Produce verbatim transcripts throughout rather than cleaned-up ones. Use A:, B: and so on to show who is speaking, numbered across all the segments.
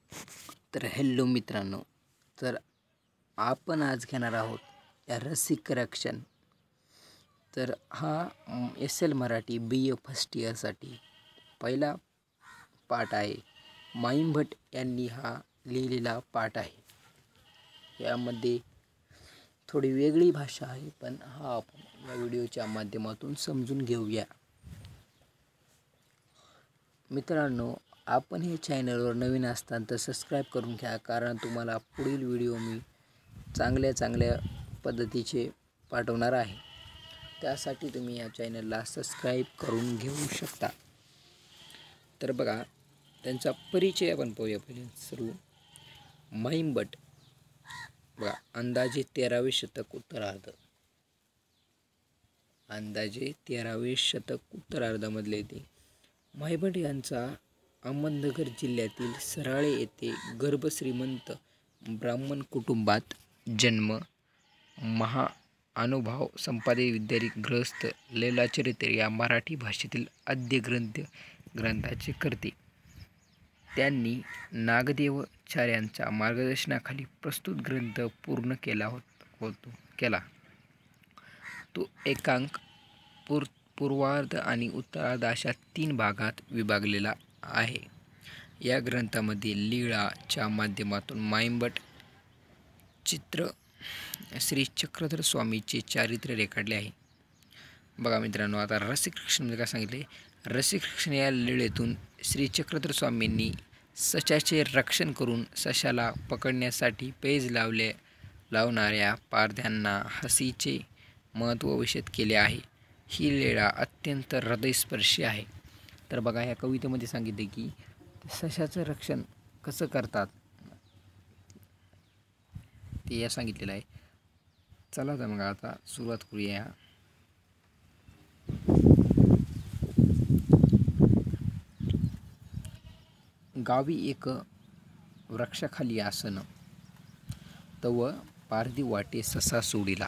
A: तर हॅलो मित्रांनो, तर आपण आज घेणार आहोत या रसिक रक्षण. तर हा S L Marathi B A first इयरसाठी पहिला पाठ आहे. माईम भट यांनी हा लिहिलेला पाठ आहे. यामध्ये थोडी वेगळी भाषा आहे, पण हा आपण या व्हिडिओच्या माध्यमातून समजून घेऊया. मित्रांनो, आपण हे चॅनलवर नवीन असताल तर सबस्क्राईब करून घ्या, कारण तुम्हाला पुढील व्हिडिओ मी चांगल्या चांगल्या पद्धतीचे पाठवणार आहे. त्यासाठी तुम्ही या चॅनलला सबस्क्राईब करून घेऊ शकता. तर बघा, त्यांचा परिचय आपण पाहूया. पहिले सर्व माईम भट बघा, अंदाजे तेरावे शतक उत्तरार्ध अंदाजे तेरावे शतक उत्तरार्धामधले ते माईम भट यांचा अहमदनगर जिल्ह्यातील सराळे येथे गर्भश्रीमंत ब्राह्मण कुटुंबात जन्म. महाअनुभाव संपादित विद्यार्थी ग्रस्त लीलाचरित्र या मराठी भाषेतील आद्य ग्रंथ ग्रंथाचे करते. त्यांनी नागदेवाचार्यांच्या मार्गदर्शनाखाली प्रस्तुत ग्रंथ पूर्ण केला होतो केला तो एकांक, पूर पूर्वार्ध आणि उत्तरार्ध अशा तीन भागात विभागलेला आहे. या ग्रंथामध्ये लीळाच्या माध्यमातून माईम भट चित्र श्री चक्रधर स्वामीचे चारित्र्य रेखाटले आहे. बघा मित्रांनो, आता रसिक रक्षण म्हणजे काय सांगितले. रसिक रक्षण या लीळेतून श्री चक्रधर स्वामींनी सशाचे रक्षण करून सशाला पकडण्यासाठी पेज लावले लावणाऱ्या पारध्यांना हसीचे महत्त्व विशद केले आहे. ही लीळा अत्यंत हृदयस्पर्शी आहे. तर बघा, या कवितेमध्ये सांगितले की सशाचं रक्षण कसं करतात ते या सांगितलेलं आहे. चला तर मग आता सुरुवात करूया. गावी एक वृक्षाखाली आसन, तव पारधी वाटे ससा सोडिला.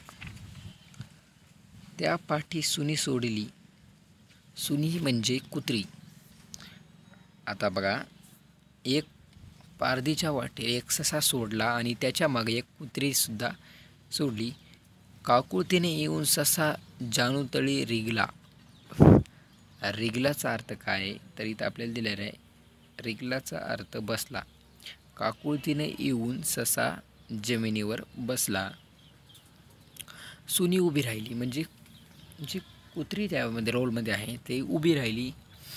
A: त्या पाठी सुनी सोडली. सुनी म्हणजे कुत्री. आता बघा, एक पारधीच्या वाटे एक ससा सोडला आणि त्याच्या मागे एक कुत्री सुद्धा सोडली. काकुळतीने येऊन ससा जानुतळी रिगला. रिगलाचा अर्थ काय तर इथं आपल्याला दिलेला आहे. रिगलाचा अर्थ बसला. काकुळतीने येऊन ससा जमिनीवर बसला. सुनी उभी राहिली, म्हणजे जी कुत्री त्यामध्ये रोलमध्ये आहे ते उभी राहिली.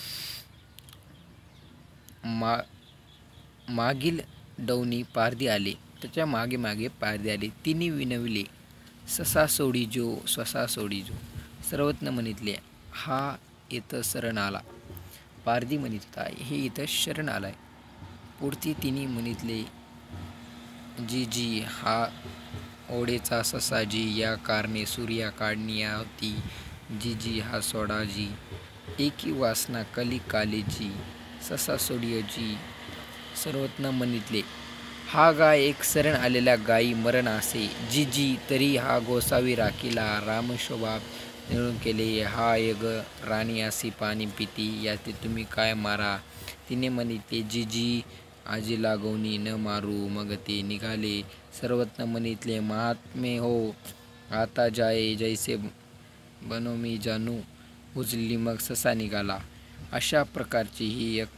A: मा मागील डवणी पारधी आले. त्याच्या मागे मागे पारधी आले. तिने विनविले, ससा सोडी जो स्वसा सोडी जो. सर्वज्ञ म्हणितले, हा इथं शरण आला. पारधी म्हणित होता, हे इथं शरण आलाय. पुढती तिने म्हणितले, जी जी हा ओढेचा ससा जी, या कारणे सूर्या काढणी होती जी जी हा सोडा जी. एकी वासना कली काले जी, ससा सोडिय जी. सर्वज्ञ म्हणितले, हा गाय एक शरण आलेल्या गायी मरण असे जी जी, तरी हा गोसावी राखीला रामशोभा निळून केले. हा एक राणी असी पाणी पिती, याते तुम्ही काय मारा. तिने म्हणितले, जी जी आजी लागवणी न मारू. मग ते निघाले. सर्वज्ञ म्हणितले, महात्मे हो आता जाये जैसे बनो मी जानू. उजली मग ससा निघाला. अशा प्रकारची ही एक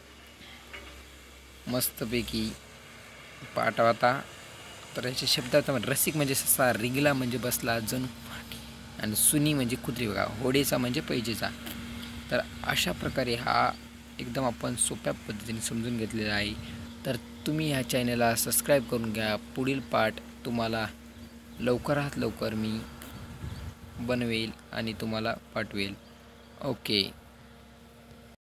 A: मस्तपैकी पाठ होता. तर याच्या शब्दात रसिक म्हणजे ससा, रिगला म्हणजे बसला जणू, आणि सुनी म्हणजे कुत्री. बघा, होडेचा म्हणजे पैजेचा. तर अशा प्रकारे हा एकदम आपण सोप्या पद्धतीने समजून घेतलेला आहे. तर तुम्ही ह्या चॅनलला सबस्क्राईब करून घ्या. पुढील पाठ तुम्हाला लवकरात लवकर मी बनवेल आणि तुम्हाला पाठवेल. ओके.